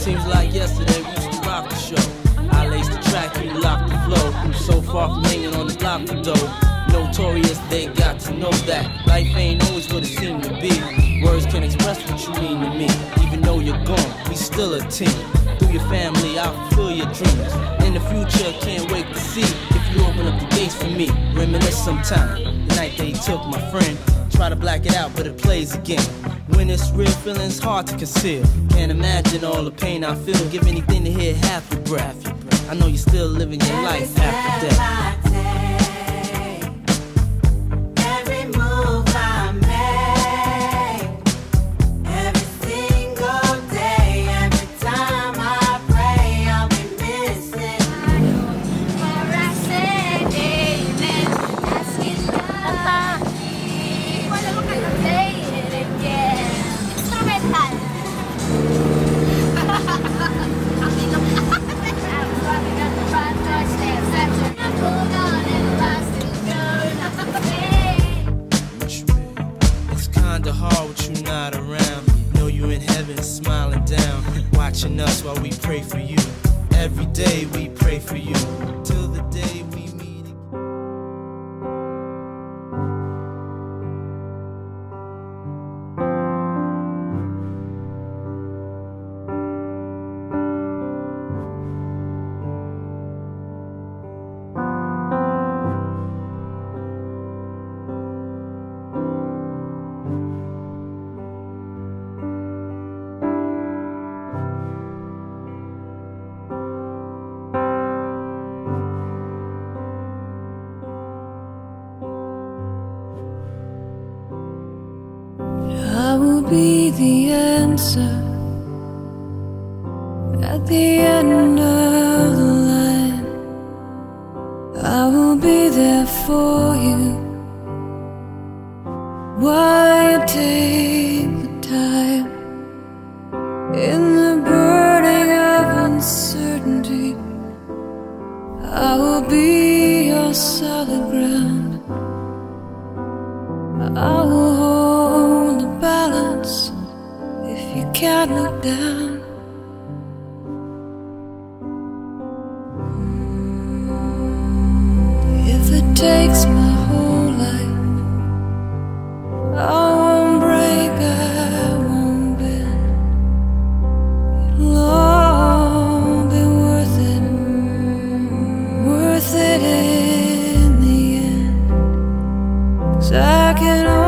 Seems like yesterday we used to rock the show. I laced the track, you locked the flow. So far from hanging on the block of dough. Notorious, they got to know that life ain't always what it seemed to be. Words can't express what you mean to me. Even though you're gone, we still a team. Through your family, I'll fulfill your dreams. In the future, can't wait to see if you open up the gates for me. Reminisce sometime, the night they took my friend. Try to black it out, but it plays again. When it's real, feeling's hard to conceal. Can't imagine all the pain I feel. Give anything to hear half your breath. I know you're still living your life after death. Hard with you not around. Know you in heaven smiling down, watching us while we pray for you. Every day we pray for you till the day we meet again. I will be the answer at the end of the line. I will be there for you while you take the time. In the burning of uncertainty, I will be your solid ground. I will hold the balance if you can't look down. If it takes my whole life, I won't break, I won't bend. It'll all be worth it in the end. 'Cause I can